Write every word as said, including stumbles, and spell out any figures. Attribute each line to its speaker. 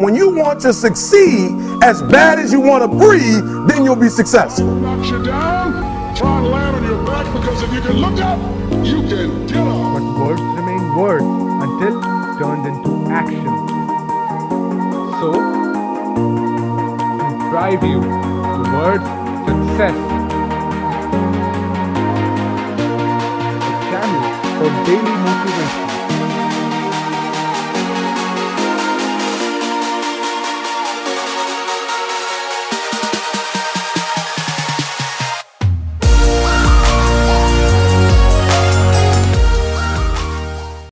Speaker 1: When you want to succeed as bad as you want to breathe, then you'll be successful.
Speaker 2: Knock you down, try and land on your back, because if you can look up, you can get up.
Speaker 3: But words remain words until turned into action. So, to drive you towards success, a channel for daily motivation.